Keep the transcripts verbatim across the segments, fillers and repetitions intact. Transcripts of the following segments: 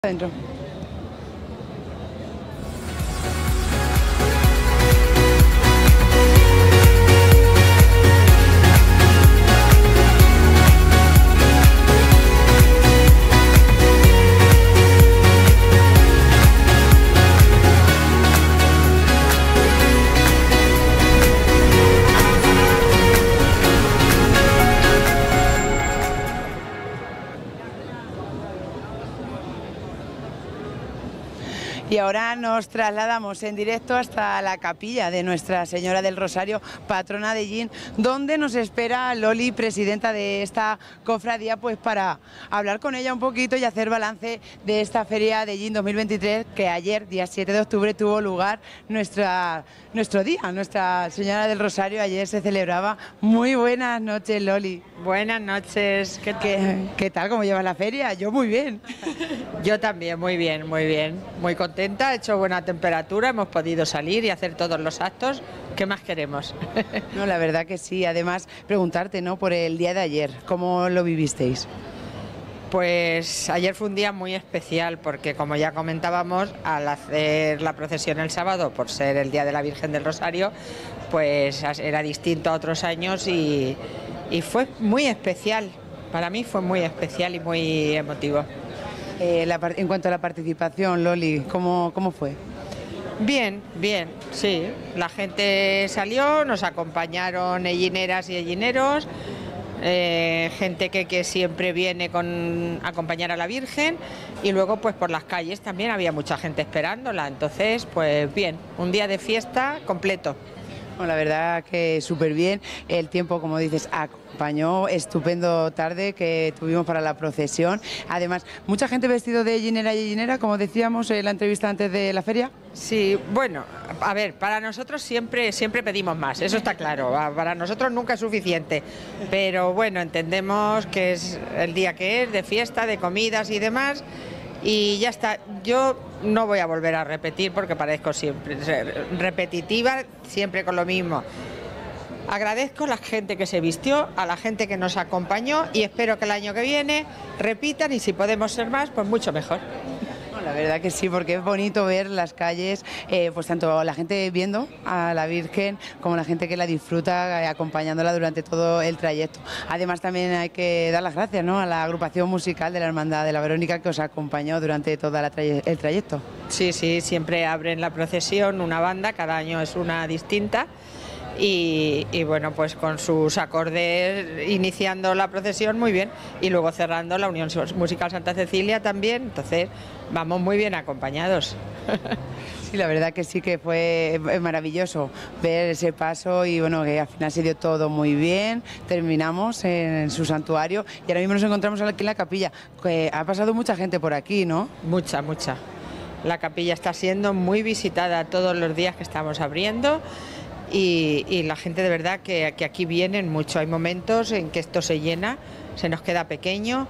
Adentro. Y ahora nos trasladamos en directo hasta la capilla de Nuestra Señora del Rosario, patrona de Ellín, donde nos espera Loli, presidenta de esta cofradía, pues para hablar con ella un poquito y hacer balance de esta feria de Ellín dos mil veintitrés, que ayer, día siete de octubre, tuvo lugar nuestra, nuestro día. Nuestra Señora del Rosario ayer se celebraba. Muy buenas noches, Loli. Buenas noches. ¿Qué tal? ¿Qué, qué tal? ¿Cómo llevas la feria? Yo muy bien. Yo también, muy bien, muy bien. Muy contenta, ha hecho buena temperatura, hemos podido salir y hacer todos los actos. ¿Qué más queremos? No, la verdad que sí. Además, preguntarte, ¿no?, por el día de ayer, ¿cómo lo vivisteis? Pues ayer fue un día muy especial porque, como ya comentábamos, al hacer la procesión el sábado, por ser el Día de la Virgen del Rosario, pues era distinto a otros años y, y fue muy especial. Para mí fue muy especial y muy emotivo. Eh, la, en cuanto a la participación, Loli, ¿cómo, cómo fue? Bien, bien, sí. La gente salió, nos acompañaron ellineras y ellineros, eh, gente que, que siempre viene con acompañar a la Virgen, y luego pues por las calles también había mucha gente esperándola. Entonces, pues bien, un día de fiesta completo. Bueno, la verdad que súper bien. El tiempo, como dices, acompañó. Estupendo tarde que tuvimos para la procesión. Además, mucha gente vestido de ellinera y ellinera, como decíamos en la entrevista antes de la feria. Sí, bueno, a ver, para nosotros siempre, siempre pedimos más, eso está claro. Para nosotros nunca es suficiente. Pero bueno, entendemos que es el día que es, de fiesta, de comidas y demás. Y ya está. Yo no voy a volver a repetir porque parezco siempre repetitiva, siempre con lo mismo. Agradezco a la gente que se vistió, a la gente que nos acompañó, y espero que el año que viene repitan, y si podemos ser más, pues mucho mejor. La verdad que sí, porque es bonito ver las calles, eh, pues tanto la gente viendo a la Virgen como la gente que la disfruta, eh, acompañándola durante todo el trayecto. Además, también hay que dar las gracias, ¿no?, a la agrupación musical de la Hermandad de la Verónica, que os acompañó durante todo traye el trayecto. Sí, sí, siempre abren la procesión una banda, cada año es una distinta. Y, y bueno, pues con sus acordes iniciando la procesión muy bien, y luego cerrando la Unión Musical Santa Cecilia también. Entonces vamos muy bien acompañados. Sí, la verdad que sí, que fue maravilloso ver ese paso, y bueno, que al final se dio todo muy bien. Terminamos en su santuario y ahora mismo nos encontramos aquí en la capilla, que ha pasado mucha gente por aquí, ¿no? Mucha, mucha. La capilla está siendo muy visitada todos los días que estamos abriendo. Y, y la gente de verdad que, que aquí vienen mucho. Hay momentos en que esto se llena, se nos queda pequeño,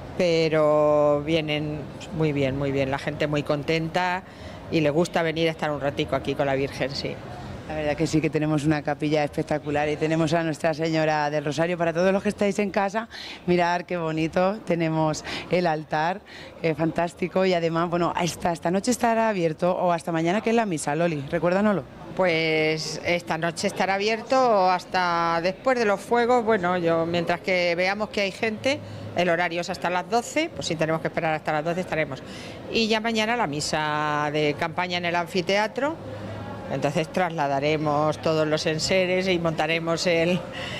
pero vienen muy bien, muy bien. La gente muy contenta y le gusta venir a estar un ratico aquí con la Virgen, sí. La verdad que sí, que tenemos una capilla espectacular y tenemos a Nuestra Señora del Rosario. Para todos los que estáis en casa, mirad qué bonito, tenemos el altar, eh, fantástico, y además, bueno, esta, esta noche estará abierto, o hasta mañana, que es la misa, Loli, recuérdanoslo. Pues esta noche estará abierto hasta después de los fuegos. Bueno, yo mientras que veamos que hay gente, el horario es hasta las doce, pues si tenemos que esperar hasta las doce estaremos. Y ya mañana la misa de campaña en el anfiteatro. Entonces trasladaremos todos los enseres y montaremos el,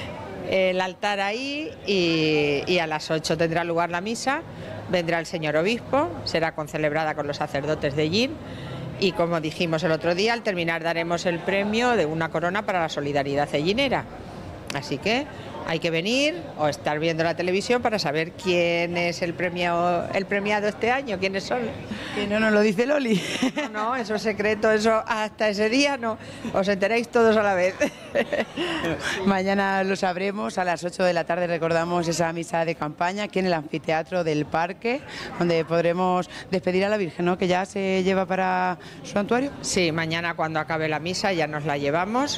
el altar ahí, y, y a las ocho tendrá lugar la misa. Vendrá el señor obispo, será concelebrada con los sacerdotes de Ellín, y como dijimos el otro día, al terminar daremos el premio de una corona para la solidaridad ellinera. Así que hay que venir o estar viendo la televisión para saber quién es el premio, el premiado este año, quiénes son. Que no nos lo dice Loli. No, no, eso es secreto, eso hasta ese día no, os enteréis todos a la vez. Bueno, mañana lo sabremos, a las ocho de la tarde recordamos esa misa de campaña aquí en el anfiteatro del parque, donde podremos despedir a la Virgen, ¿no?, que ya se lleva para su santuario. Sí, mañana cuando acabe la misa ya nos la llevamos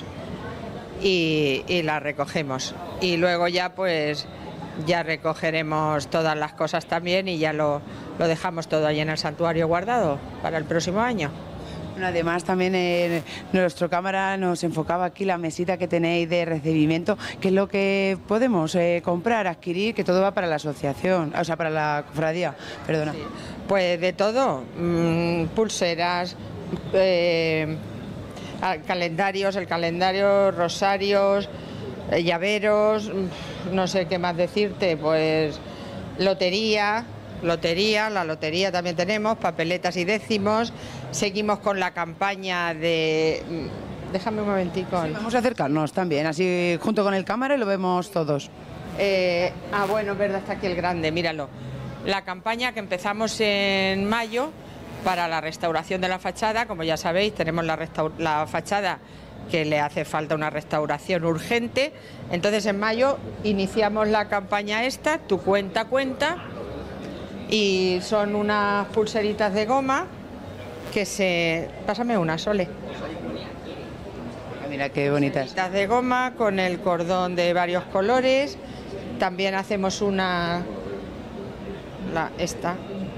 y, y la recogemos, y luego ya pues ya recogeremos todas las cosas también, y ya lo, lo dejamos todo ahí en el santuario guardado para el próximo año. Bueno, además también eh, nuestro cámara nos enfocaba aquí la mesita que tenéis de recibimiento, que es lo que podemos eh, comprar, adquirir, que todo va para la asociación, o sea, para la cofradía, perdona. Sí. Pues de todo, mmm, pulseras, eh, calendarios, el calendario, rosarios, eh, llaveros, no sé qué más decirte, pues lotería. Lotería, la lotería también tenemos, papeletas y décimos. Seguimos con la campaña de... Déjame un momentico. Sí, vamos a acercarnos también, así junto con el cámara y lo vemos todos. Eh, ah, bueno, es verdad, está aquí el grande, míralo. La campaña que empezamos en mayo para la restauración de la fachada, como ya sabéis, tenemos la, la fachada que le hace falta una restauración urgente. Entonces en mayo iniciamos la campaña esta, Tu Cuenta Cuenta, y son unas pulseritas de goma que se... Pásame una, Sole. Mira qué bonitas. Pulseritas de goma con el cordón de varios colores. También hacemos una... La, esta.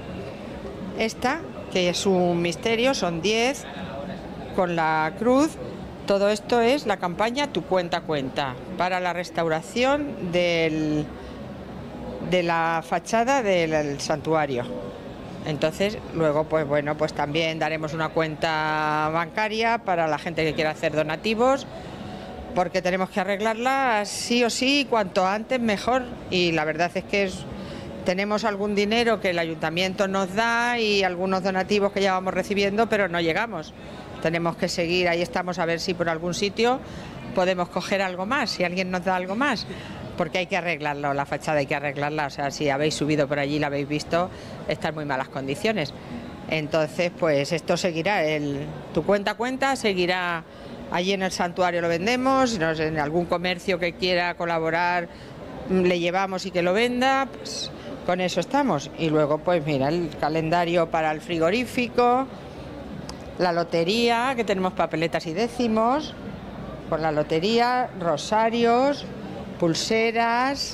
Esta, que es un misterio, son diez, con la cruz. Todo esto es la campaña Tu Cuenta Cuenta, para la restauración del... de la fachada del santuario. Entonces luego pues bueno, pues también daremos una cuenta bancaria para la gente que quiera hacer donativos, porque tenemos que arreglarla sí o sí, cuanto antes mejor, y la verdad es que es, tenemos algún dinero que el ayuntamiento nos da y algunos donativos que ya vamos recibiendo, pero no llegamos. Tenemos que seguir, ahí estamos a ver si por algún sitio podemos coger algo más, si alguien nos da algo más, porque hay que arreglarlo, la fachada hay que arreglarla, o sea, si habéis subido por allí, la habéis visto, está en muy malas condiciones. Entonces, pues esto seguirá, el Tu Cuenta Cuenta seguirá allí en el santuario, lo vendemos, nos, en algún comercio que quiera colaborar le llevamos y que lo venda, pues con eso estamos. Y luego, pues mira, el calendario para el frigorífico, la lotería, que tenemos papeletas y décimos, con la lotería, rosarios, pulseras,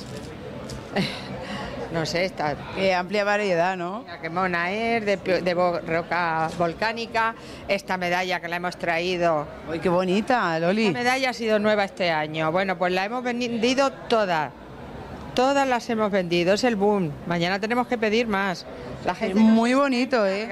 no sé, está... Eh, amplia variedad, ¿no? Que mona es, de, de roca volcánica, esta medalla que la hemos traído. ¡Uy, qué bonita, Loli! Esta medalla ha sido nueva este año, bueno, pues la hemos vendido todas, todas las hemos vendido, es el boom, mañana tenemos que pedir más. La gente muy bonito, ¿eh?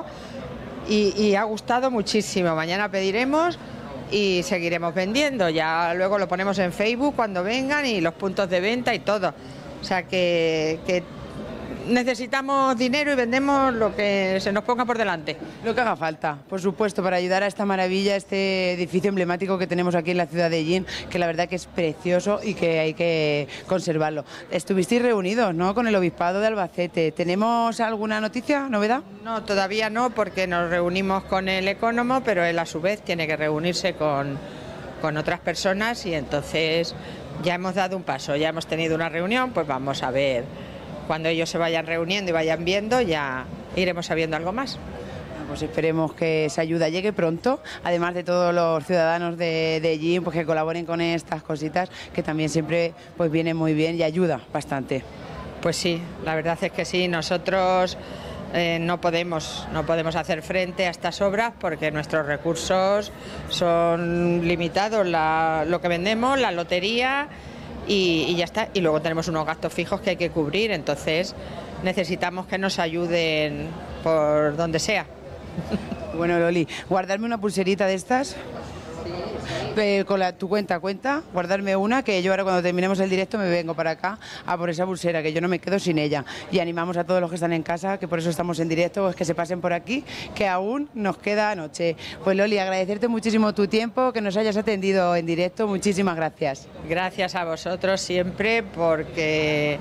Y, y ha gustado muchísimo, mañana pediremos y seguiremos vendiendo, ya luego lo ponemos en Facebook cuando vengan y los puntos de venta y todo, o sea que, que necesitamos dinero y vendemos lo que se nos ponga por delante. Lo que haga falta, por supuesto, para ayudar a esta maravilla, este edificio emblemático que tenemos aquí en la ciudad de Ellín, que la verdad que es precioso y que hay que conservarlo. Estuvisteis reunidos, ¿no?, con el Obispado de Albacete. ¿Tenemos alguna noticia, novedad? No, todavía no, porque nos reunimos con el ecónomo, pero él a su vez tiene que reunirse con, con otras personas y entonces ya hemos dado un paso, ya hemos tenido una reunión, pues vamos a ver. Cuando ellos se vayan reuniendo y vayan viendo, ya iremos sabiendo algo más. Pues esperemos que esa ayuda llegue pronto, además de todos los ciudadanos de, de Ellín, pues que colaboren con estas cositas, que también siempre pues viene muy bien y ayuda bastante. Pues sí, la verdad es que sí, nosotros eh, no podemos, no podemos hacer frente a estas obras porque nuestros recursos son limitados, la, lo que vendemos, la lotería... Y, y ya está, y luego tenemos unos gastos fijos que hay que cubrir, entonces necesitamos que nos ayuden por donde sea. Bueno, Loli, guardarme una pulserita de estas, sí, sí. Eh, con la, Tu Cuenta Cuenta, guardarme una, que yo ahora cuando terminemos el directo me vengo para acá a por esa pulsera, que yo no me quedo sin ella. Y animamos a todos los que están en casa, que por eso estamos en directo, pues que se pasen por aquí, que aún nos queda noche. Pues Loli, agradecerte muchísimo tu tiempo, que nos hayas atendido en directo, muchísimas gracias. Gracias a vosotros siempre, porque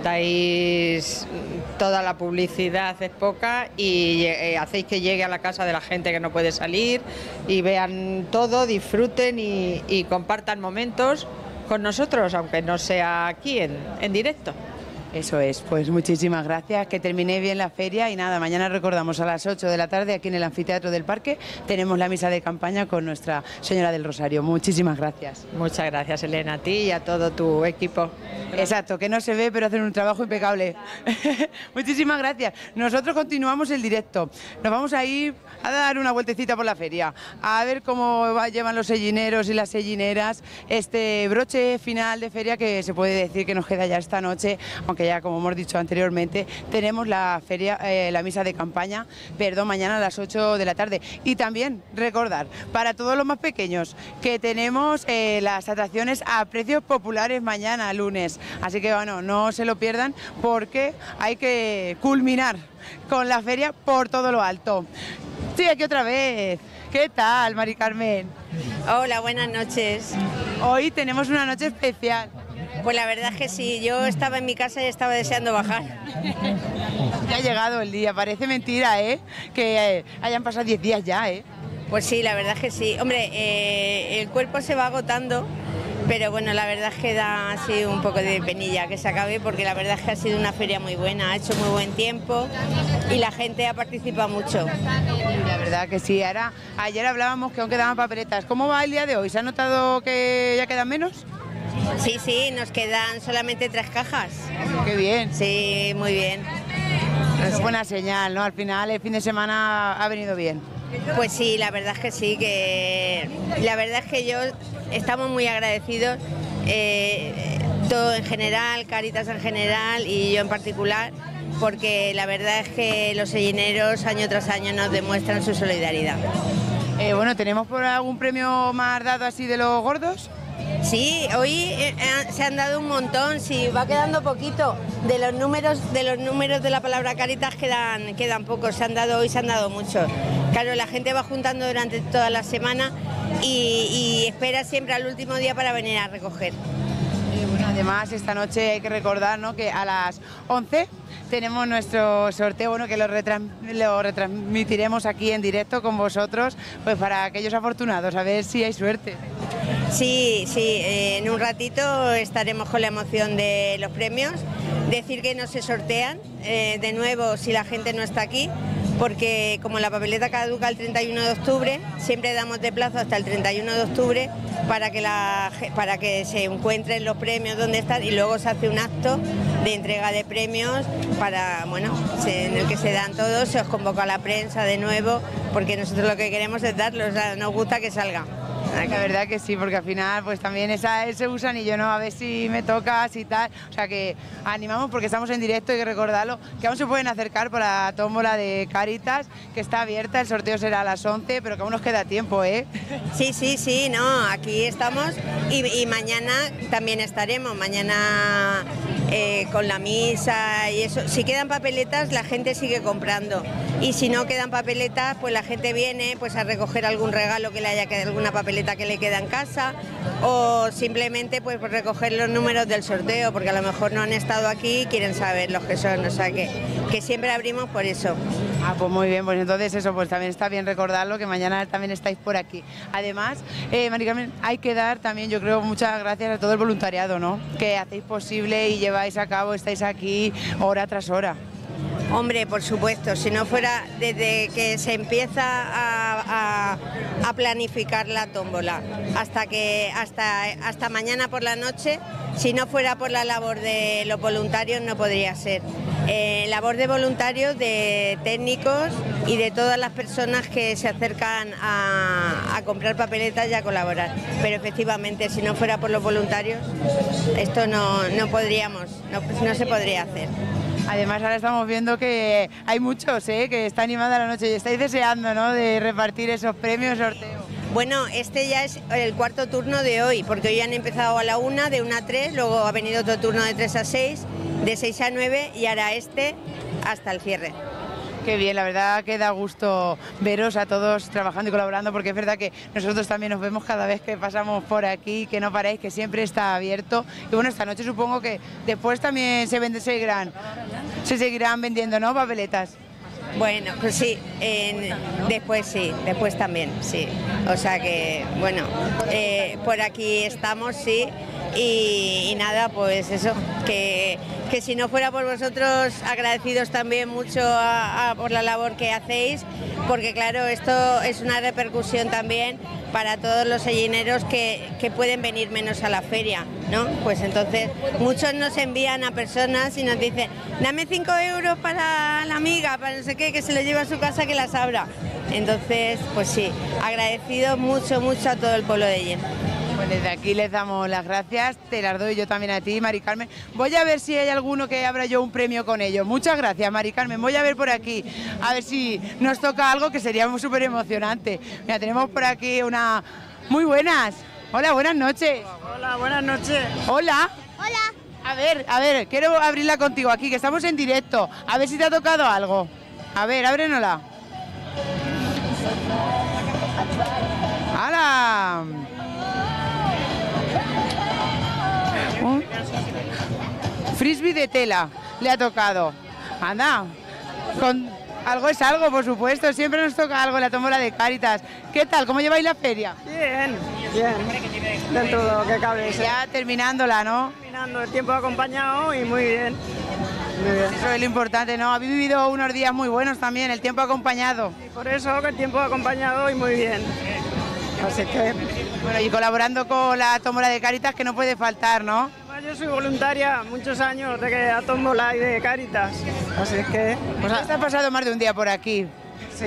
dais toda la publicidad, es poca, y eh, hacéis que llegue a la casa de la gente que no puede salir y vean todo, disfruten y, y compartan momentos con nosotros, aunque no sea aquí en, en directo. Eso es, pues muchísimas gracias, que terminé bien la feria y nada, mañana recordamos a las ocho de la tarde aquí en el Anfiteatro del Parque, tenemos la misa de campaña con Nuestra Señora del Rosario. Muchísimas gracias. Muchas gracias, Elena, a ti y a todo tu equipo. Exacto, que no se ve, pero hacen un trabajo impecable. Muchísimas gracias. Nosotros continuamos el directo. Nos vamos a ir a dar una vueltecita por la feria, a ver cómo va, llevan los sellineros y las sellineras este broche final de feria, que se puede decir que nos queda ya esta noche, aunque ya, como hemos dicho anteriormente, tenemos la feria, eh, la misa de campaña, perdón, mañana a las ocho de la tarde. Y también recordar, para todos los más pequeños, que tenemos eh, las atracciones a precios populares mañana, lunes. Así que bueno, no se lo pierdan, porque hay que culminar con la feria por todo lo alto. Estoy aquí otra vez. ¿Qué tal, Mari Carmen? Hola, buenas noches. Hoy tenemos una noche especial. Pues la verdad es que sí, yo estaba en mi casa y estaba deseando bajar. Ya ha llegado el día, parece mentira, ¿eh? Que eh, hayan pasado diez días ya, ¿eh? Pues sí, la verdad es que sí. Hombre, eh, el cuerpo se va agotando, pero bueno, la verdad es que da así un poco de penilla que se acabe, porque la verdad es que ha sido una feria muy buena, ha hecho muy buen tiempo y la gente ha participado mucho. La verdad que sí. Ahora, ayer hablábamos que aún quedaban papeletas. ¿Cómo va el día de hoy? ¿Se ha notado que ya quedan menos? Sí, sí, nos quedan solamente tres cajas. Qué bien. Sí, muy bien. Es buena señal, ¿no? Al final el fin de semana ha venido bien. Pues sí, la verdad es que sí, que la verdad es que yo estamos muy agradecidos, eh, todo en general, Cáritas en general y yo en particular, porque la verdad es que los sellineros año tras año nos demuestran su solidaridad. Eh, bueno, ¿tenemos por algún premio más dado así de los gordos? Sí, hoy eh, se han dado un montón, sí, va quedando poquito. De los números de los números de la palabra Cáritas quedan, quedan pocos, se han dado hoy, se han dado muchos. Claro, la gente va juntando durante toda la semana y, y espera siempre al último día para venir a recoger. Eh, bueno, además, esta noche hay que recordar, ¿no?, que a las once tenemos nuestro sorteo, bueno, que lo, retrans lo retransmitiremos aquí en directo con vosotros, pues para aquellos afortunados, a ver si hay suerte. Sí, sí, eh, en un ratito estaremos con la emoción de los premios. Decir que no se sortean, eh, de nuevo, si la gente no está aquí, porque como la papeleta caduca el treinta y uno de octubre, siempre damos de plazo hasta el treinta y uno de octubre para que, la, para que se encuentren los premios donde están, y luego se hace un acto de entrega de premios para, bueno, se, en el que se dan todos, se os convoca a la prensa de nuevo, porque nosotros lo que queremos es darlos, o sea, nos gusta que salga. La verdad que sí, porque al final pues también esa, ese gusanillo, ¿no? A ver si me tocas y tal. O sea que animamos, porque estamos en directo, hay que recordarlo, que aún se pueden acercar por la tómbola de Cáritas, que está abierta, el sorteo será a las once, pero que aún nos queda tiempo, ¿eh? Sí, sí, sí, no, aquí estamos y, y mañana también estaremos, mañana eh, con la misa y eso. Si quedan papeletas, la gente sigue comprando, y si no quedan papeletas, pues la gente viene pues a recoger algún regalo que le haya quedado, alguna papeleta que le queda en casa, o simplemente pues recoger los números del sorteo, porque a lo mejor no han estado aquí y quieren saber los que son, o sea que, que siempre abrimos por eso. Ah, pues muy bien, pues entonces eso, pues también está bien recordarlo, que mañana también estáis por aquí. Además, eh, Mari Carmen, hay que dar también, yo creo, muchas gracias a todo el voluntariado, ¿no?, que hacéis posible y lleváis a cabo, estáis aquí hora tras hora. Hombre, por supuesto, si no fuera desde que se empieza a, a, a planificar la tómbola hasta que hasta, hasta mañana por la noche, si no fuera por la labor de los voluntarios no podría ser. Eh, labor de voluntarios, de técnicos y de todas las personas que se acercan a, a comprar papeletas y a colaborar. Pero efectivamente, si no fuera por los voluntarios, esto no, no podríamos, no, no se podría hacer. Además, ahora estamos viendo que hay muchos, ¿eh?, que está animada la noche y estáis deseando, ¿no?, de repartir esos premios, sorteo. Bueno, este ya es el cuarto turno de hoy, porque hoy han empezado a la una, de una a tres, luego ha venido otro turno de tres a seis, de seis a nueve y ahora este hasta el cierre. Qué bien, la verdad que da gusto veros a todos trabajando y colaborando, porque es verdad que nosotros también nos vemos cada vez que pasamos por aquí, que no paréis, que siempre está abierto. Y bueno, esta noche supongo que después también se, vende, seguirán, se seguirán vendiendo, ¿no?, papeletas. Bueno, pues sí, en, después sí, después también, sí. O sea que, bueno, eh, por aquí estamos, sí, y, y nada, pues eso, que, que si no fuera por vosotros, agradecidos también mucho a, a, por la labor que hacéis, porque claro, esto es una repercusión también para todos los sellineros que, que pueden venir menos a la feria, ¿no? Pues entonces muchos nos envían a personas y nos dicen, dame cinco euros para la amiga, para no sé qué, que se lo lleve a su casa, que las abra. Entonces, pues sí, agradecido mucho, mucho a todo el pueblo de Yen. Pues desde aquí les damos las gracias, te las doy yo también a ti, Mari Carmen. Voy a ver si hay alguno que abra yo un premio con ellos. Muchas gracias, Mari Carmen. Voy a ver por aquí, a ver si nos toca algo que sería súper emocionante. Mira, tenemos por aquí una... Muy buenas. Hola, buenas noches. Hola, buenas noches. Hola. Hola. A ver, a ver, quiero abrirla contigo aquí, que estamos en directo. A ver si te ha tocado algo. A ver, ábrenosla. ¡Hala! Un frisbee de tela le ha tocado. Anda, con algo es algo, por supuesto. Siempre nos toca algo, la tómbola de Cáritas. ¿Qué tal? ¿Cómo lleváis la feria? Bien, bien. Dentro de lo que cabe. Sí. Ya terminándola, ¿no? Terminando, el tiempo acompañado y muy bien. Muy bien. Eso es lo importante, ¿no? Habéis vivido unos días muy buenos también, el tiempo acompañado. Y por eso que el tiempo acompañado y muy bien. Así que... Bueno, y colaborando con la tómbola de Cáritas, que no puede faltar, ¿no? Yo soy voluntaria muchos años de que a tómbola y de Cáritas. Así que... Pues has pasado más de un día por aquí. Sí.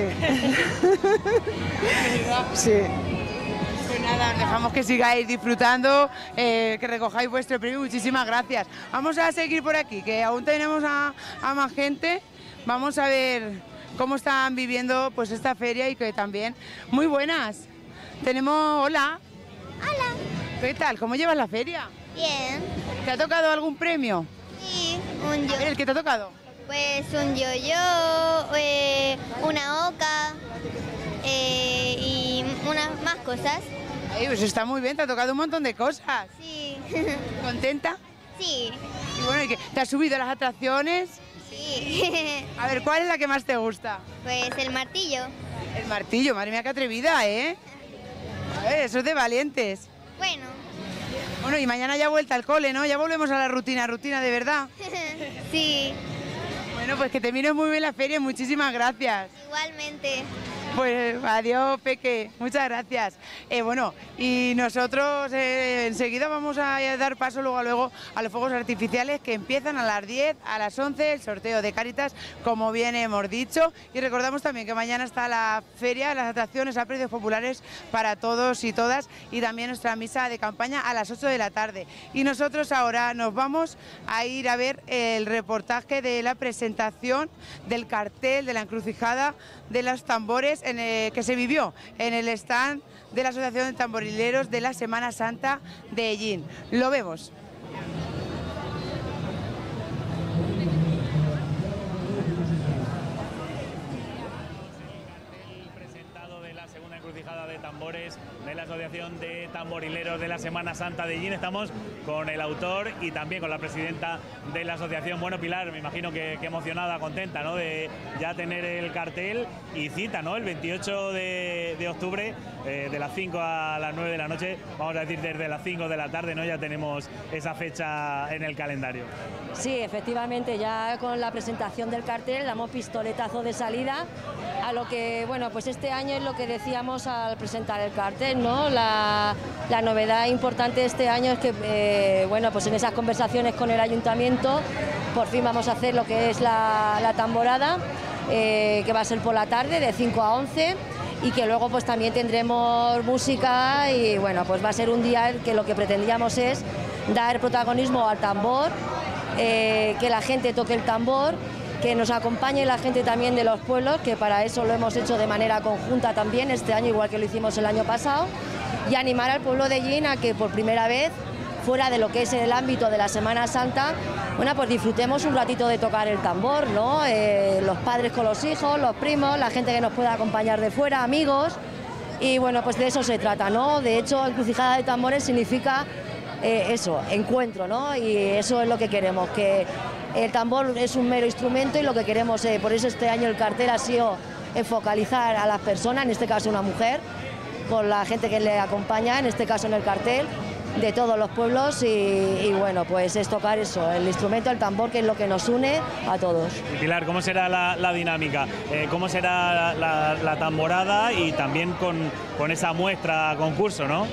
Sí. Pues nada, dejamos que sigáis disfrutando, eh, que recojáis vuestro premio. Muchísimas gracias. Vamos a seguir por aquí, que aún tenemos a, a más gente. Vamos a ver cómo están viviendo pues esta feria y que también... Muy buenas. Tenemos... Hola. Hola. ¿Qué tal? ¿Cómo llevas la feria? Bien. ¿Te ha tocado algún premio? Sí, un yo. A ver, ¿el que te ha tocado? Pues un yo-yo, eh, una oca eh, y unas más cosas. Ay, pues está muy bien, te ha tocado un montón de cosas. Sí. ¿Contenta? Sí. Y bueno, ¿y qué? ¿Te has subido a las atracciones? Sí. A ver, ¿cuál es la que más te gusta? Pues el martillo. El martillo, madre mía, qué atrevida, ¿eh? A ver, eso es de valientes. Bueno. Bueno, y mañana ya vuelta al cole, ¿no? Ya volvemos a la rutina, rutina de verdad. Sí. Bueno, pues que te mires muy bien la feria, muchísimas gracias. Igualmente. Pues adiós, Peque, muchas gracias. Eh, bueno, y nosotros eh, enseguida vamos a dar paso luego a, luego a los fuegos artificiales que empiezan a las diez, a las once, el sorteo de Cáritas, como bien hemos dicho. Y recordamos también que mañana está la feria, las atracciones a precios populares para todos y todas, y también nuestra misa de campaña a las ocho de la tarde. Y nosotros ahora nos vamos a ir a ver el reportaje de la presentación del cartel de la encrucijada de los tambores en el, que se vivió en el stand de la Asociación de Tamborileros de la Semana Santa de Ellín. Lo vemos. De tambores de la Asociación de Tamborileros de la Semana Santa de Ellín. Estamos con el autor y también con la presidenta de la asociación. Bueno, Pilar, me imagino que, que emocionada, contenta, ¿no?, de ya tener el cartel y cita, ¿no?, el veintiocho de, de octubre, eh, de las cinco a las nueve de la noche, vamos a decir desde las cinco de la tarde, ¿no?, ya tenemos esa fecha en el calendario. Sí, efectivamente, ya con la presentación del cartel damos pistoletazo de salida a lo que, bueno, pues este año es lo que decíamos al presentar el cartel, ¿no? La, la novedad importante este año es que, eh, bueno, pues en esas conversaciones con el ayuntamiento, por fin vamos a hacer lo que es la, la tamborada, eh, que va a ser por la tarde, de cinco a once, y que luego pues también tendremos música y, bueno, pues va a ser un día que lo que pretendíamos es dar protagonismo al tambor, eh, que la gente toque el tambor, que nos acompañe la gente también de los pueblos, que para eso lo hemos hecho de manera conjunta también este año, igual que lo hicimos el año pasado, y animar al pueblo de Ellín a que por primera vez, fuera de lo que es el ámbito de la Semana Santa, bueno, pues disfrutemos un ratito de tocar el tambor, ¿no? Eh, los padres con los hijos, los primos, la gente que nos pueda acompañar de fuera, amigos, y bueno, pues de eso se trata, ¿no? De hecho, encrucijada de tambores significa eh, eso, encuentro, ¿no? Y eso es lo que queremos, que el tambor es un mero instrumento y lo que queremos, eh, por eso este año el cartel ha sido focalizar a las personas, en este caso una mujer, con la gente que le acompaña, en este caso en el cartel, de todos los pueblos y, y bueno, pues es tocar eso, el instrumento, el tambor, que es lo que nos une a todos. Y Pilar, ¿cómo será la, la dinámica? Eh, ¿Cómo será la, la, la tamborada y también con, con esa muestra concurso, no?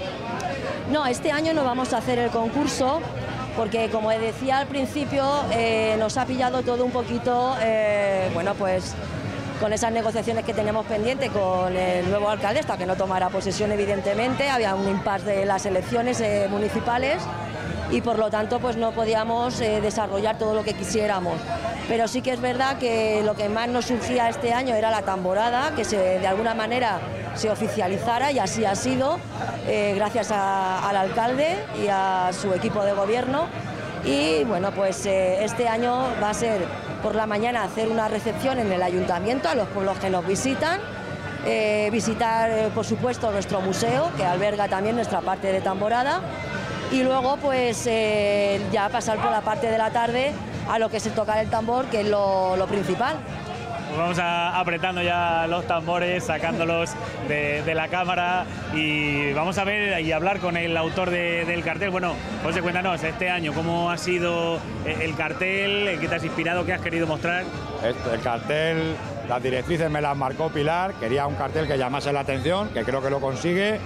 No, este año no vamos a hacer el concurso porque, como decía al principio, eh, nos ha pillado todo un poquito, eh, bueno, pues con esas negociaciones que tenemos pendientes con el nuevo alcalde, hasta que no tomara posesión, evidentemente, había un impasse de las elecciones eh, municipales y por lo tanto pues no podíamos eh, desarrollar todo lo que quisiéramos. Pero sí que es verdad que lo que más nos surgía este año era la tamborada, que se, de alguna manera se oficializara, y así ha sido, eh, gracias a, al alcalde y a su equipo de gobierno. Y bueno, pues eh, este año va a ser por la mañana hacer una recepción en el ayuntamiento a los pueblos que nos visitan, eh, visitar eh, por supuesto nuestro museo, que alberga también nuestra parte de tamborada, y luego pues eh, ya pasar por la parte de la tarde a lo que es el tocar el tambor, que es lo, lo principal. Pues vamos a, apretando ya los tambores, sacándolos de, de la cámara, y vamos a ver y hablar con el autor de, del cartel. Bueno, José, cuéntanos, este año, ¿cómo ha sido el cartel? ¿Qué te has inspirado? ¿Qué has querido mostrar? Este, el cartel, las directrices me las marcó Pilar, quería un cartel que llamase la atención, que creo que lo consigue,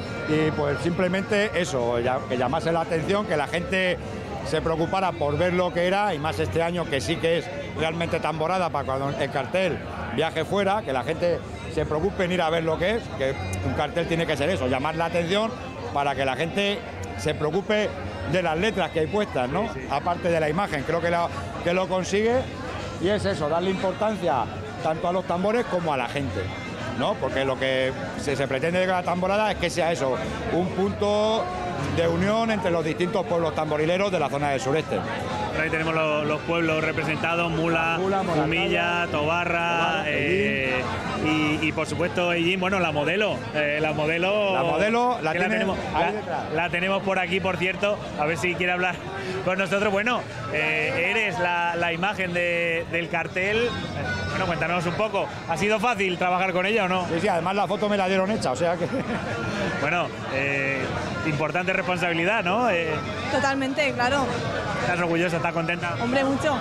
y pues simplemente eso, que llamase la atención, que la gente se preocupara por ver lo que era, y más este año que sí que es realmente tamborada para cuando el cartel viaje fuera, que la gente se preocupe en ir a ver lo que es, que un cartel tiene que ser eso, llamar la atención para que la gente se preocupe de las letras que hay puestas, ¿no? Sí, sí. Aparte de la imagen, creo que, la, que lo consigue, y es eso, darle importancia tanto a los tambores como a la gente, ¿no? Porque lo que se, se pretende de la tamborada es que sea eso, un punto de unión entre los distintos pueblos tamborileros de la zona del sureste. Ahí tenemos los, los pueblos representados: Mula, Mula Jumilla, Tobarra, eh, y, y por supuesto Ellín, bueno, la modelo, eh, la modelo, la modelo, la, tiene, la, tenemos, la, la tenemos por aquí, por cierto, a ver si quiere hablar con nosotros. Bueno, eh, eres la, la imagen de, del cartel. Bueno, cuéntanos un poco, ¿ha sido fácil trabajar con ella o no? Sí, sí, además la foto me la dieron hecha, o sea que... Bueno, eh, importante responsabilidad, ¿no? Eh, Totalmente, claro. ¿Estás orgullosa, estás contenta? Hombre, mucho.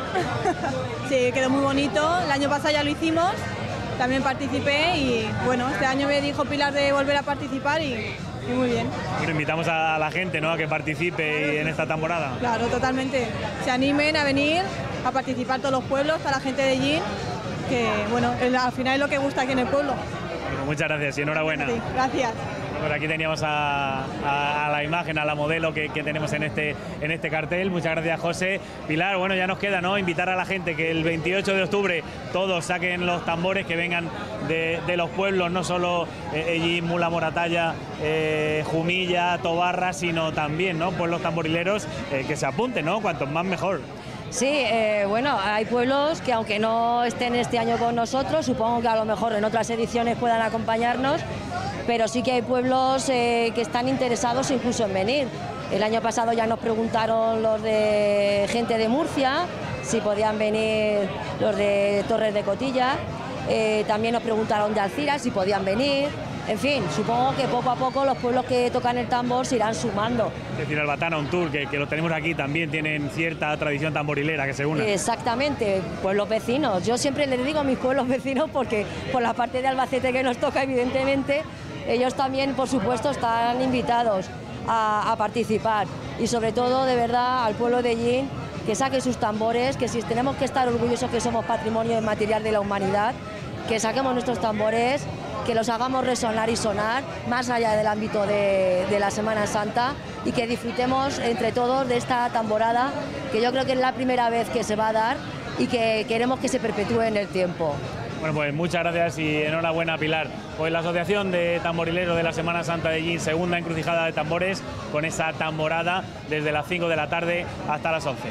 Sí, quedó muy bonito, el año pasado ya lo hicimos, también participé y bueno, este año me dijo Pilar de volver a participar y, y muy bien. Bueno, invitamos a la gente, ¿no?, a que participe en esta temporada. Claro, totalmente. Se animen a venir a participar todos los pueblos, a la gente de Ellín, que bueno, al final es lo que gusta aquí en el pueblo. Bueno, muchas gracias y enhorabuena. Sí, gracias. Por aquí teníamos a, a, a la imagen, a la modelo que, que tenemos en este, en este cartel. Muchas gracias, José. Pilar, bueno, ya nos queda, ¿no?, invitar a la gente que el veintiocho de octubre todos saquen los tambores, que vengan de, de los pueblos, no solo eh, Ellín, Mula, Moratalla, eh, Jumilla, Tobarra, sino también, ¿no?, pueblos tamborileros, eh, que se apunten, ¿no?, cuantos más mejor. Sí, eh, bueno, hay pueblos que aunque no estén este año con nosotros, supongo que a lo mejor en otras ediciones puedan acompañarnos, pero sí que hay pueblos eh, que están interesados incluso en venir. El año pasado ya nos preguntaron los de gente de Murcia si podían venir, los de Torres de Cotilla, eh, también nos preguntaron de Alcira si podían venir. En fin, supongo que poco a poco los pueblos que tocan el tambor se irán sumando. Es decir, el Batana On Tour, que, que lo tenemos aquí, también tienen cierta tradición tamborilera que se une. Exactamente, pueblos vecinos. Yo siempre les digo a mis pueblos vecinos porque por la parte de Albacete que nos toca, evidentemente, ellos también, por supuesto, están invitados a, a participar. Y sobre todo, de verdad, al pueblo de Ellín, que saque sus tambores, que si tenemos que estar orgullosos que somos patrimonio inmaterial de la humanidad, que saquemos nuestros tambores, que los hagamos resonar y sonar más allá del ámbito de, de la Semana Santa, y que disfrutemos entre todos de esta tamborada, que yo creo que es la primera vez que se va a dar y que queremos que se perpetúe en el tiempo. Bueno, pues muchas gracias y enhorabuena, Pilar. Pues la Asociación de Tamborileros de la Semana Santa de Ellín, segunda encrucijada de tambores, con esa tamborada desde las cinco de la tarde hasta las once.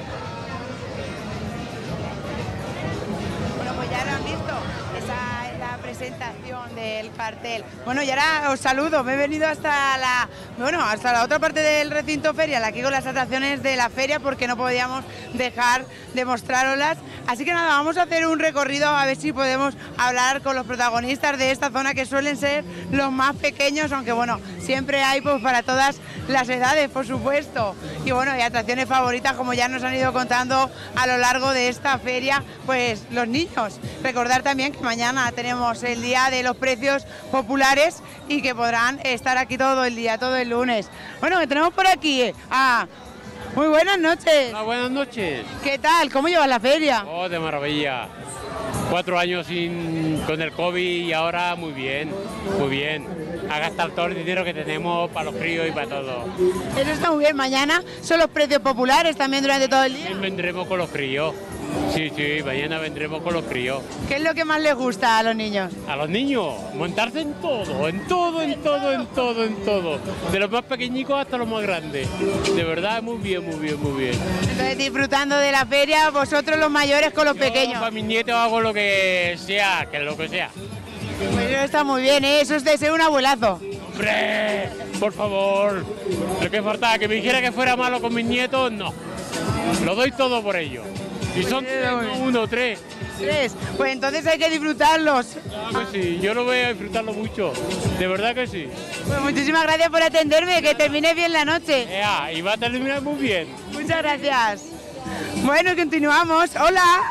Bueno, pues ya lo han visto. Esa es la presentación del cartel. Bueno, y ahora os saludo, me he venido hasta la, bueno, hasta la otra parte del recinto ferial, aquí con las atracciones de la feria, porque no podíamos dejar de mostraroslas. Así que nada, vamos a hacer un recorrido a ver si podemos hablar con los protagonistas de esta zona, que suelen ser los más pequeños, aunque bueno, siempre hay pues para todas las edades, por supuesto. Y bueno, y atracciones favoritas, como ya nos han ido contando a lo largo de esta feria, pues los niños. Recordar también que mañana tenemos el día de los precios populares y que podrán estar aquí todo el día, todo el lunes. Bueno, que tenemos por aquí a... Muy buenas noches. Hola, buenas noches. ¿Qué tal? ¿Cómo llevas la feria? Oh, de maravilla. Cuatro años sin, con el COVID y ahora muy bien, muy bien. A gastar todo el dinero que tenemos para los críos y para todo. Eso está muy bien. Mañana son los precios populares también durante todo el día. También vendremos con los críos. Sí, sí, mañana vendremos con los críos. ¿Qué es lo que más les gusta a los niños? A los niños, montarse en todo, en todo, en todo, en todo, en todo. De los más pequeñicos hasta los más grandes. De verdad, muy bien, muy bien, muy bien. Entonces, disfrutando de la feria, vosotros los mayores con los Yo, pequeños. Para mis nietos hago lo que sea, que lo que sea. Pues eso está muy bien, ¿eh? Eso es de ser un abuelazo. ¡Hombre! Por favor. Lo que faltaba, que me dijera que fuera malo con mis nietos, no. Lo doy todo por ellos. Y son tres, no uno, tres. Tres. Pues entonces hay que disfrutarlos. Claro que sí, yo lo voy a disfrutarlo mucho. De verdad que sí. Pues muchísimas gracias por atenderme, que termine bien la noche. Ea, y va a terminar muy bien. Muchas gracias. Bueno, continuamos. Hola.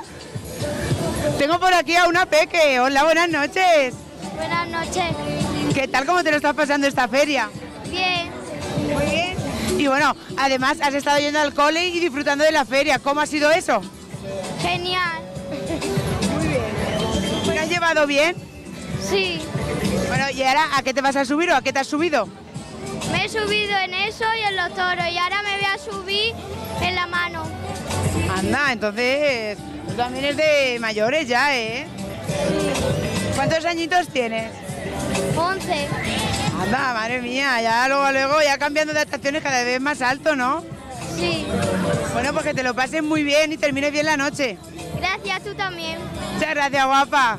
Tengo por aquí a una peque. Hola, buenas noches. Buenas noches. ¿Qué tal? ¿Cómo te lo estás pasando esta feria? Bien. Muy bien. Y bueno, además has estado yendo al cole y disfrutando de la feria. ¿Cómo ha sido eso? Genial. Muy bien. ¿Te has llevado bien? Sí. Bueno, ¿y ahora a qué te vas a subir o a qué te has subido? Me he subido en eso y en los toros y ahora me voy a subir en la mano. Anda, entonces tú también es de mayores ya, ¿eh? ¿Cuántos añitos tienes? Once. Anda, madre mía, ya luego, luego, ya cambiando de atracciones cada vez más alto, ¿no? Sí. Bueno, pues que te lo pases muy bien y termines bien la noche. Gracias, tú también. Muchas gracias, guapa.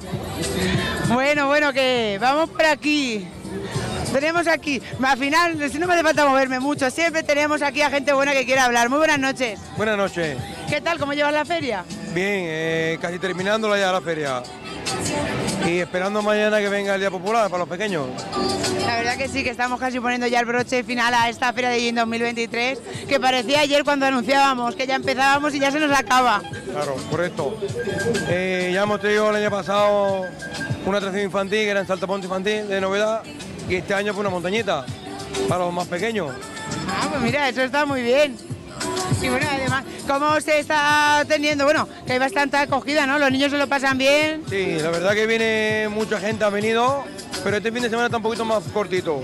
Bueno, bueno, que vamos por aquí. Tenemos aquí, al final, si no me hace falta moverme mucho, siempre tenemos aquí a gente buena que quiere hablar. Muy buenas noches. Buenas noches. ¿Qué tal? ¿Cómo llevas la feria? Bien, eh, casi terminándola ya la feria. Y esperando mañana que venga el Día Popular para los pequeños. La verdad que sí, que estamos casi poniendo ya el broche final a esta Feria de Gin dos mil veintitrés, que parecía ayer cuando anunciábamos que ya empezábamos y ya se nos acaba. Claro, correcto. Eh, ya hemos tenido el año pasado una atracción infantil, que era en Saltamonte Infantil, de novedad, y este año fue una montañita, para los más pequeños. Ah, pues mira, eso está muy bien. Y bueno, además, ¿cómo se está teniendo? Bueno, que hay bastante acogida, ¿no? Los niños se lo pasan bien. Sí, la verdad que viene mucha gente, ha venido, pero este fin de semana está un poquito más cortito.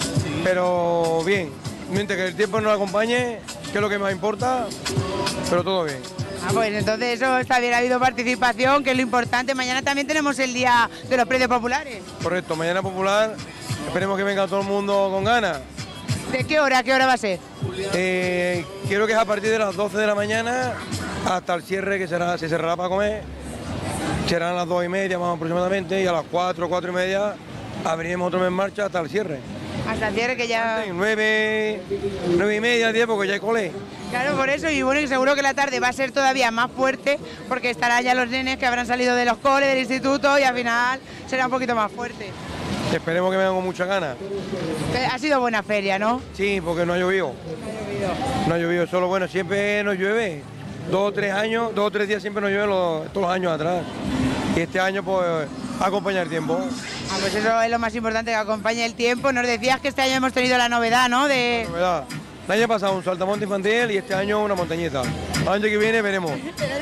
Pero bien, mientras que el tiempo nos acompañe, que es lo que más importa, pero todo bien. Ah, pues entonces eso está bien, ha habido participación, que es lo importante. Mañana también tenemos el día de los precios populares. Correcto, mañana popular, esperemos que venga todo el mundo con ganas. ¿De qué hora? ¿Qué hora va a ser? Eh, quiero que es a partir de las doce de la mañana hasta el cierre, que será, se cerrará para comer. Serán las dos y media más aproximadamente, y a las cuatro, cuatro y media abriremos otro mes en marcha hasta el cierre. Hasta el cierre, que ya... Nueve, nueve y media, diez, porque ya hay cole. Claro, por eso, y bueno, y seguro que la tarde va a ser todavía más fuerte, porque estarán ya los nenes que habrán salido de los coles, del instituto, y al final será un poquito más fuerte. Esperemos que vengan con muchas ganas. Ha sido buena feria, ¿no? Sí, porque no ha llovido. No ha llovido. No ha llovido, solo bueno, siempre nos llueve. Dos o tres años, dos o tres días siempre nos llueve los, todos los años atrás. Y este año, pues, acompaña el tiempo. Ah, pues eso es lo más importante, que acompañe el tiempo. Nos decías que este año hemos tenido la novedad, ¿no? De... La novedad. El año pasado un saltamonte infantil y este año una montañita. El año que viene veremos.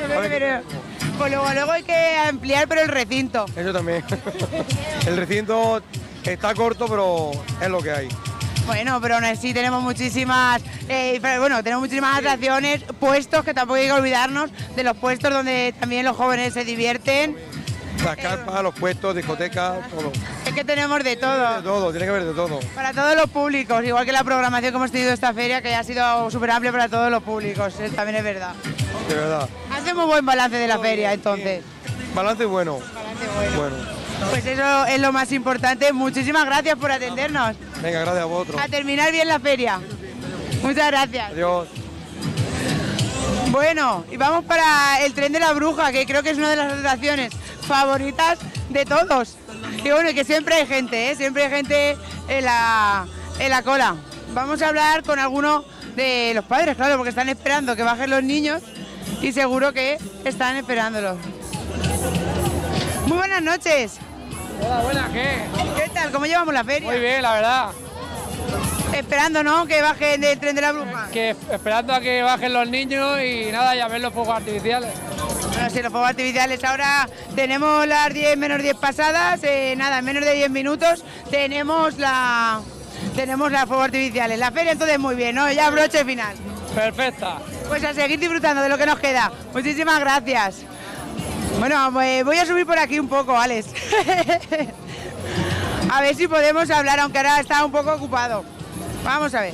Pues luego, luego hay que ampliar, pero el recinto. Eso también. El recinto está corto, pero es lo que hay. Bueno, pero aún así tenemos muchísimas, eh, bueno, tenemos muchísimas atracciones, puestos, que tampoco hay que olvidarnos de los puestos donde también los jóvenes se divierten. Las carpas, los puestos, discotecas, todo. Es que tenemos de todo. De todo, tiene que haber de todo. Para todos los públicos, igual que la programación que hemos tenido esta feria, que ha sido súper amplia para todos los públicos, eh, también es verdad. De verdad. Hacemos buen balance de la feria, entonces. Balance bueno. Balance bueno. Bueno. Pues eso es lo más importante. Muchísimas gracias por atendernos. Venga, gracias a vosotros. A terminar bien la feria. Muchas gracias. Adiós. Bueno, y vamos para el tren de la bruja, que creo que es una de las atracciones favoritas de todos. Y bueno, que siempre hay gente, ¿eh? Siempre hay gente en la, en la cola. Vamos a hablar con alguno de los padres, claro, porque están esperando que bajen los niños y seguro que están esperándolos. Muy buenas noches. Hola, buenas, ¿qué? ¿Qué tal? ¿Cómo llevamos la feria? Muy bien, la verdad. Esperando, ¿no?, que bajen del tren de la bruja. Que esperando a que bajen los niños y nada, ya ver los fuegos artificiales. Bueno, sí, los fuegos artificiales. Ahora tenemos las diez menos diez pasadas, eh, nada, en menos de diez minutos tenemos la tenemos los fuegos artificiales. La feria entonces muy bien, ¿no? Ya broche final. Perfecta. Pues a seguir disfrutando de lo que nos queda. Muchísimas gracias. Bueno, pues voy a subir por aquí un poco, Alex. A ver si podemos hablar, aunque ahora está un poco ocupado. Vamos a ver.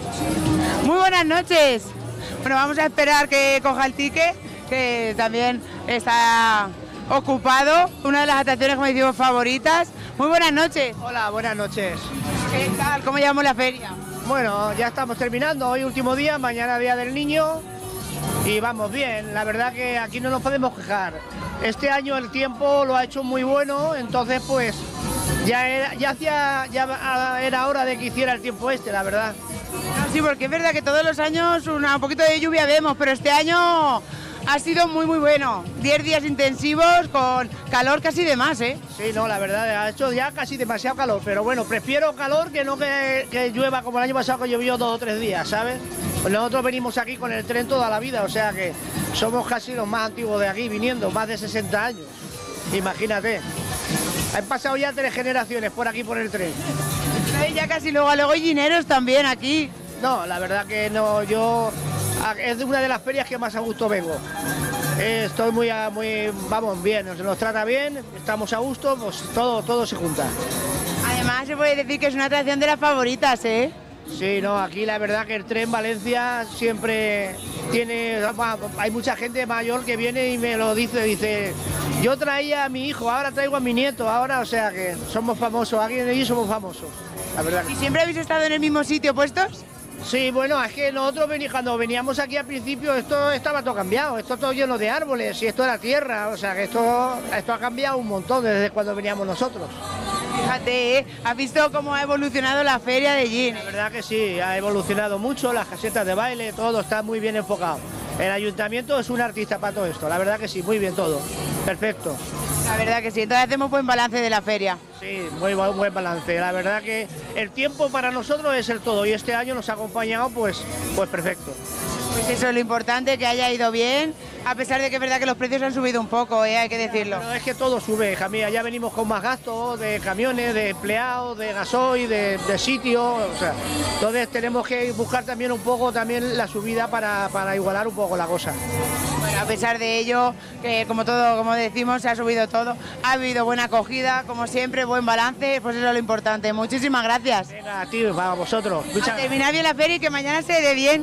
Muy buenas noches. Bueno, vamos a esperar que coja el ticket, que también está ocupado. Una de las atracciones, como decimos, favoritas. Muy buenas noches. Hola, buenas noches. ¿Qué tal? ¿Cómo llevamos la feria? Bueno, ya estamos terminando. Hoy último día, mañana Día del Niño. Y vamos bien. La verdad que aquí no nos podemos quejar. Este año el tiempo lo ha hecho muy bueno, entonces pues ya era, ya hacía, ya era hora de que hiciera el tiempo este, la verdad. Sí, porque es verdad que todos los años una, un poquito de lluvia vemos, pero este año ha sido muy muy bueno. Diez días intensivos con calor casi de más, ¿eh? Sí, no, la verdad, ha hecho ya casi demasiado calor, pero bueno, prefiero calor que no que, que llueva como el año pasado, que llovió dos o tres días, ¿sabes? Pues nosotros venimos aquí con el tren toda la vida, o sea que somos casi los más antiguos de aquí, viniendo, más de sesenta años. Imagínate. Han pasado ya tres generaciones por aquí por el tren. Ya casi luego, luego hay dineros también aquí. No, la verdad que no, yo... Es una de las ferias que más a gusto vengo. Eh, estoy muy, muy, vamos, bien, nos, nos trata bien, estamos a gusto, pues todo, todo se junta. Además se puede decir que es una atracción de las favoritas, ¿eh? Sí, no, aquí la verdad que el tren Valencia siempre tiene... Hay mucha gente mayor que viene y me lo dice, dice... Yo traía a mi hijo, ahora traigo a mi nieto, ahora, o sea que somos famosos, aquí en allí somos famosos, la verdad. ¿Y siempre habéis estado en el mismo sitio puestos? Sí, bueno, es que nosotros vení, cuando veníamos aquí al principio esto estaba todo cambiado, esto todo lleno de árboles y esto era tierra, o sea que esto, esto ha cambiado un montón desde cuando veníamos nosotros. Fíjate, ¿eh? ¿Has visto cómo ha evolucionado la feria de Gin? La verdad que sí, ha evolucionado mucho, las casetas de baile, todo está muy bien enfocado. El ayuntamiento es un artista para todo esto, la verdad que sí, muy bien todo, perfecto. La verdad que sí, entonces hacemos buen balance de la feria. Sí, muy buen, buen balance, la verdad que el tiempo para nosotros es el todo y este año nos ha acompañado pues, pues perfecto. Pues eso es lo importante, que haya ido bien, a pesar de que es verdad que los precios han subido un poco, ¿eh? Hay que decirlo. Pero es que todo sube, hija mía, ya venimos con más gastos de camiones, de empleados, de gasoil, de, de sitio, o sea, entonces tenemos que buscar también un poco también la subida para, para igualar un poco la cosa. Bueno, a pesar de ello, que como todo, como decimos, se ha subido todo, ha habido buena acogida, como siempre, buen balance, pues eso es lo importante. Muchísimas gracias. Venga, a ti, para vosotros. A terminar bien la feria y que mañana se dé bien.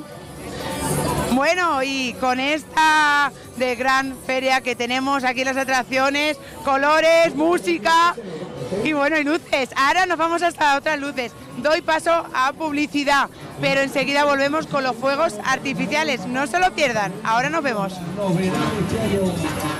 Bueno, y con esta de gran feria que tenemos aquí en las atracciones, colores, música y bueno, y luces. Ahora nos vamos hasta otras luces. Doy paso a publicidad, pero enseguida volvemos con los fuegos artificiales. No se lo pierdan, ahora nos vemos.